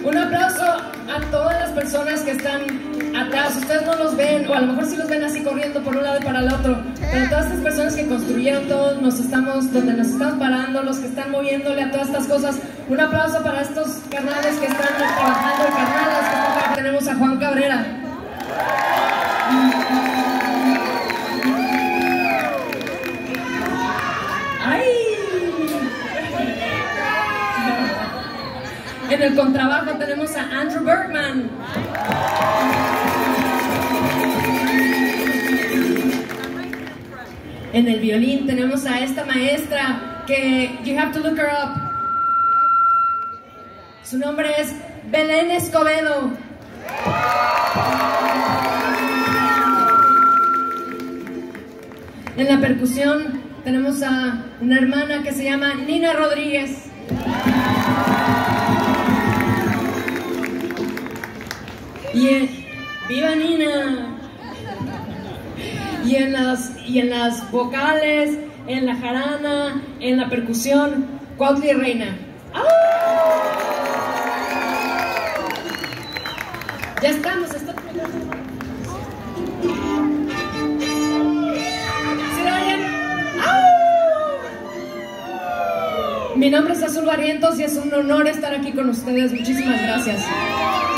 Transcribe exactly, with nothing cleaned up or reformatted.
Un aplauso a todas las personas que están atrás. Ustedes no los ven, o a lo mejor sí los ven así corriendo por un lado y para el otro, pero todas estas personas que construyeron todos, nos estamos, donde nos estamos parando, los que están moviéndole a todas estas cosas. Un aplauso para estos carnales que están trabajando, y carnalas que están. Tenemos a Juan Cabrera. ¡Ay! En el contrabajo tenemos a Andrew Bergman. En el violín tenemos a esta maestra que you have to look her up. Su nombre es Belén Escobedo. En la percusión tenemos a una hermana que se llama Nina Rodríguez. Y en, ¡viva Nina! Y en, las, y en las vocales, en la jarana, en la percusión, Cuautli Reina. ¡Ah! Ya estamos, estamos. ¿Sí lo oyen? ¡Ah! Mi nombre es Azul Barrientos y es un honor estar aquí con ustedes. Muchísimas gracias.